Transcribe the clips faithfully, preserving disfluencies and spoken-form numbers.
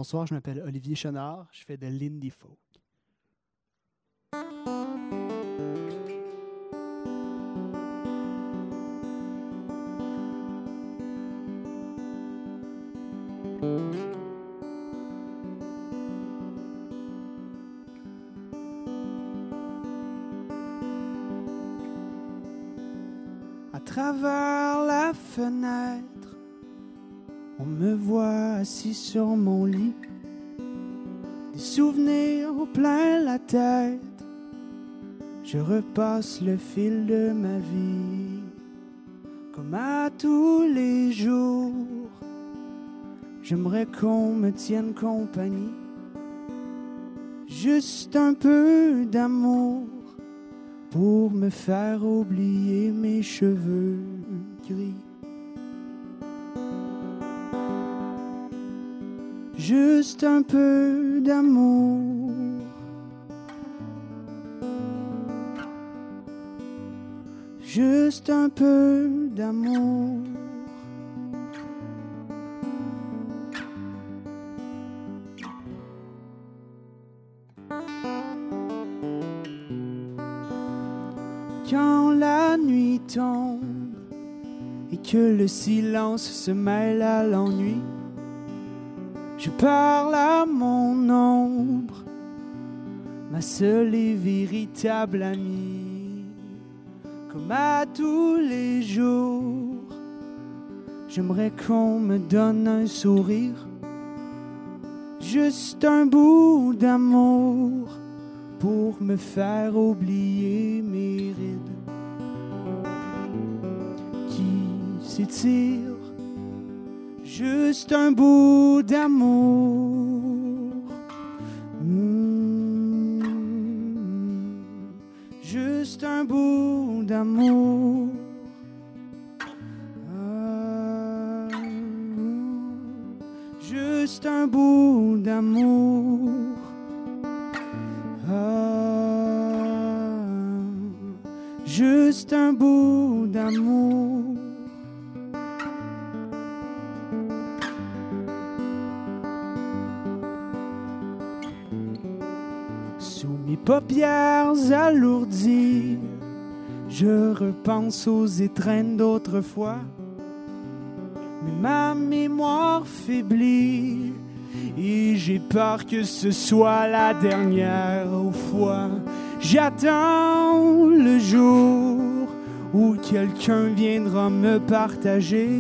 bonsoir, je m'appelle Olivier Chenard, je fais de l'indie folk. À travers la fenêtre, on me voit assis sur mon lit, des souvenirs plein la tête. Je repasse le fil de ma vie, comme à tous les jours. J'aimerais qu'on me tienne compagnie, juste un peu d'amour pour me faire oublier mes cheveux gris. Juste un peu d'amour, juste un peu d'amour. Quand la nuit tombe et que le silence se mêle à l'ennui, je parle à mon ombre, ma seule et véritable amie. Comme à tous les jours, j'aimerais qu'on me donne un sourire, juste un bout d'amour pour me faire oublier mes rides qui s'étirent. Juste un bout d'amour, mmh, juste un bout d'amour, ah, juste un bout d'amour, ah, juste un bout d'amour. Paupières alourdies, je repense aux étreintes d'autrefois, mais ma mémoire faiblit et j'ai peur que ce soit la dernière fois. J'attends le jour où quelqu'un viendra me partager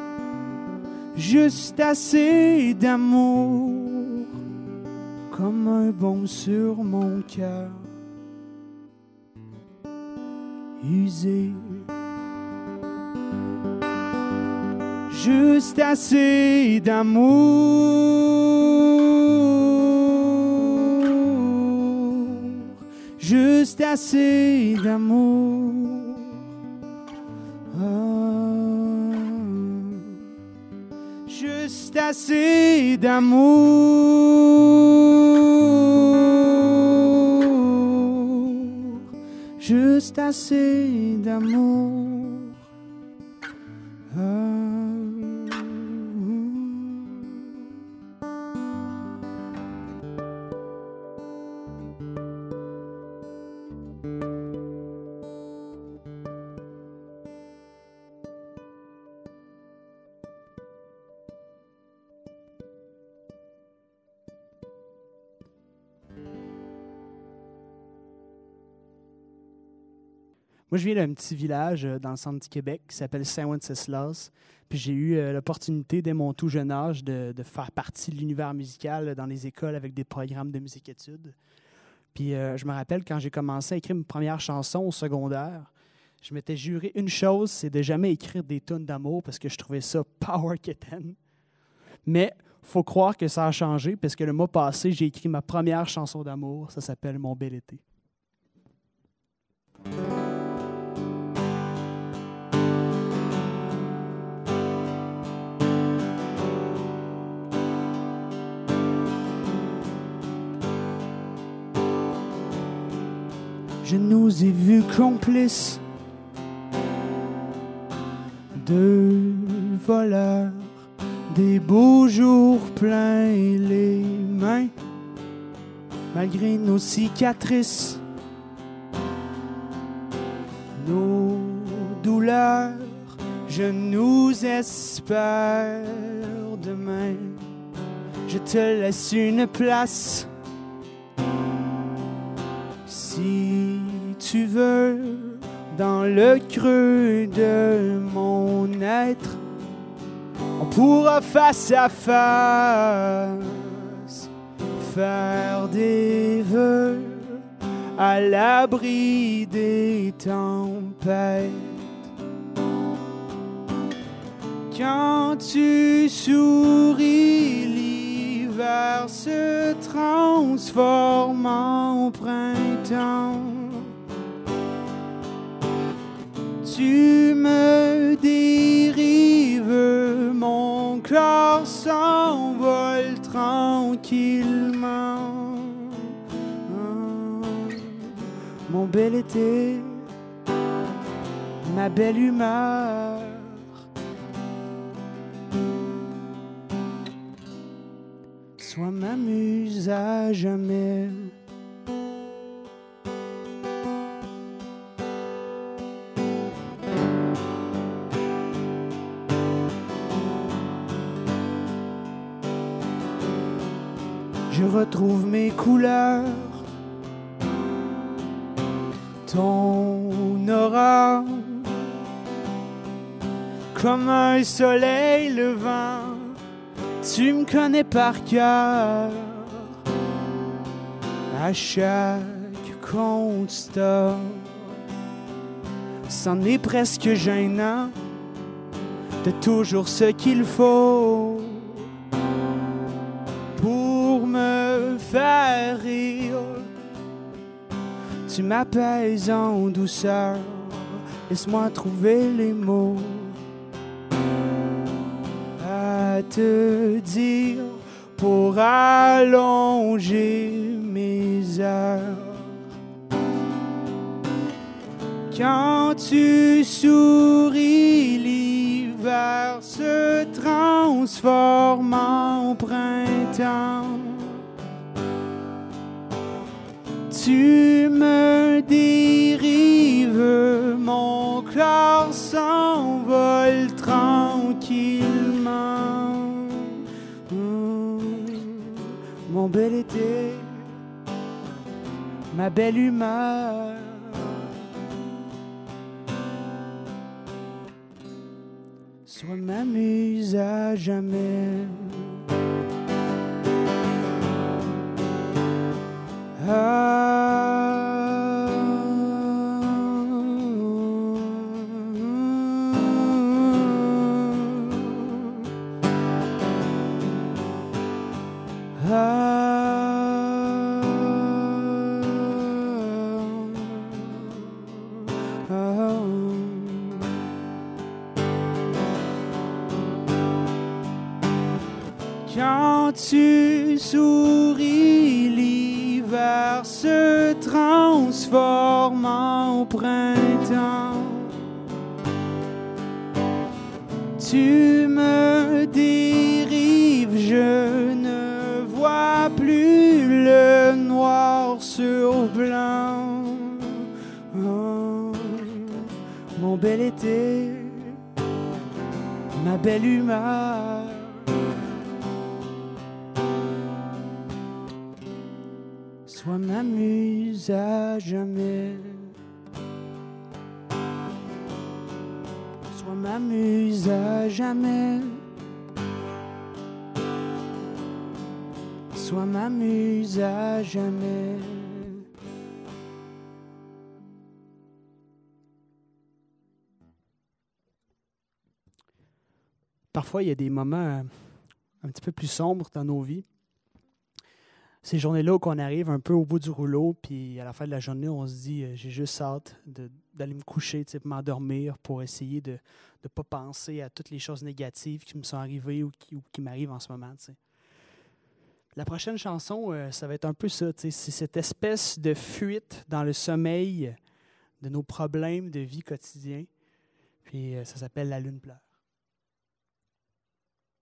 juste assez d'amour, comme un baume sur mon cœur usé. Juste assez d'amour, juste assez d'amour, ah, juste assez d'amour. Juste assez d'amour. Ah. Moi, je viens d'un petit village dans le centre du Québec qui s'appelle Saint-Wenceslas. Puis j'ai eu euh, l'opportunité, dès mon tout jeune âge, de, de faire partie de l'univers musical dans les écoles avec des programmes de musique-études. Puis euh, je me rappelle, quand j'ai commencé à écrire mes premières chansons au secondaire, je m'étais juré une chose, c'est de jamais écrire des tunes d'amour parce que je trouvais ça power kitten. Mais il faut croire que ça a changé parce que le mois passé, j'ai écrit ma première chanson d'amour. Ça s'appelle « Mon bel été ». Je nous ai vus complices, deux voleurs des beaux jours plein les mains, malgré nos cicatrices, nos douleurs, je nous espère demain. Je te laisse une place si tu veux, dans le creux de mon être. On pourra face à face faire des vœux à l'abri des tempêtes. Quand tu souris, l'hiver se transforme en printemps. Tu me dérives, mon corps s'envole tranquillement. Oh, mon bel été, ma belle humeur. Soit ma muse à jamais. Je retrouve mes couleurs, ton aura, comme un soleil levant. Tu me connais par cœur, à chaque constat. C'en est presque gênant de toujours ce qu'il faut pour me faire rire. Tu m'apaises en douceur, laisse-moi trouver les mots à te dire pour allonger mes heures. Quand tu souris, l'hiver se transforme en printemps. Tu me dérives, mon corps s'envole tranquillement. Mmh, mon bel été, ma belle humeur. Sois ma muse à jamais. Ah, ah, ah. Quand tu souris, l'hiver se transforme en printemps. Tu me dérives, je ne vois plus le noir sur blanc. Oh, mon bel été, ma belle humeur. Sois ma muse à jamais. Sois ma muse à jamais. Sois ma muse à jamais. Parfois, il y a des moments un petit peu plus sombres dans nos vies. Ces journées-là où on arrive un peu au bout du rouleau, puis à la fin de la journée, on se dit euh, j'ai juste hâte de, d'aller me coucher, m'endormir pour essayer de ne pas penser à toutes les choses négatives qui me sont arrivées ou qui, ou qui m'arrivent en ce moment. T'sais. La prochaine chanson, euh, ça va être un peu ça. C'est cette espèce de fuite dans le sommeil de nos problèmes de vie quotidien. Puis euh, ça s'appelle « La lune pleure ».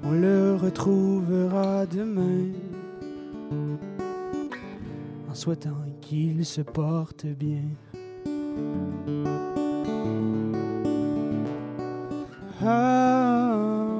retrouvera demain en souhaitant qu'il se porte bien. Ah,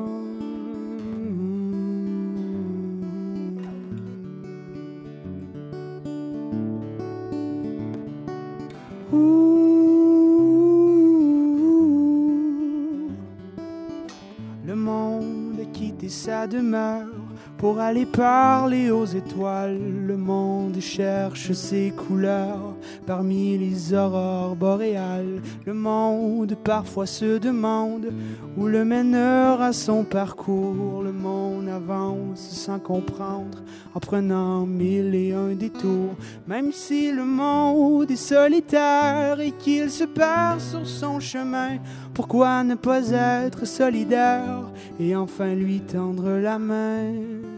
le monde a quitté sa demeure pour aller parler aux étoiles. Le monde cherche ses couleurs parmi les aurores boréales. Le monde parfois se demande où le meneur a son parcours. Le monde avance sans comprendre en prenant mille et un détours. Même si le monde est solitaire et qu'il se perd sur son chemin, pourquoi ne pas être solidaire et enfin lui tendre la main?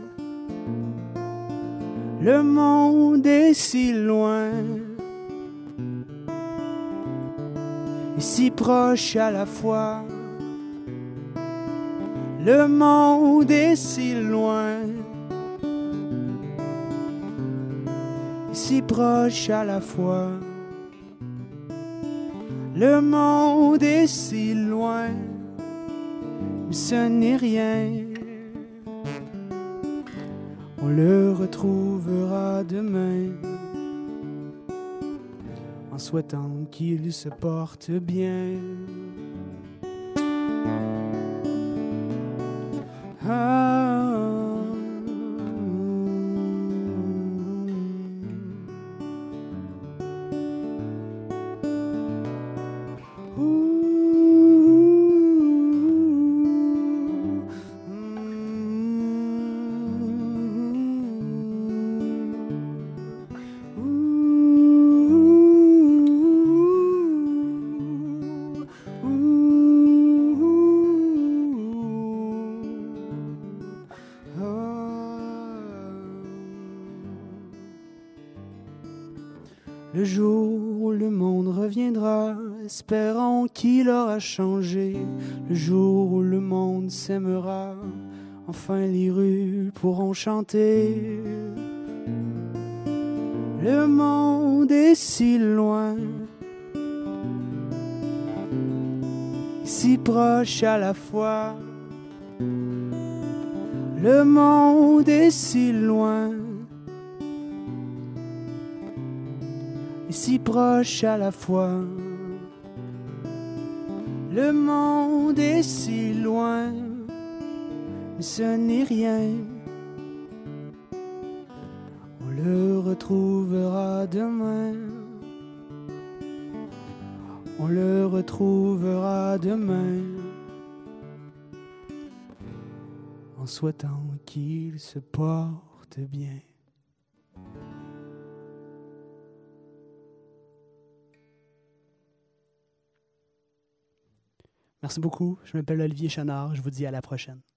Le monde est si loin et si proche à la fois. Le monde est si loin et si proche à la fois. Le monde est si loin, mais ce n'est rien. On le retrouvera demain en souhaitant qu'il se porte bien. Ah, le jour où le monde reviendra, espérons qu'il aura changé. Le jour où le monde s'aimera, enfin les rues pourront chanter. Le monde est si loin, si proche à la fois. Le monde est si loin, si proche à la fois. Le monde est si loin, mais ce n'est rien. On le retrouvera demain. On le retrouvera demain en souhaitant qu'il se porte bien. Merci beaucoup. Je m'appelle Olivier Chenard. Je vous dis à la prochaine.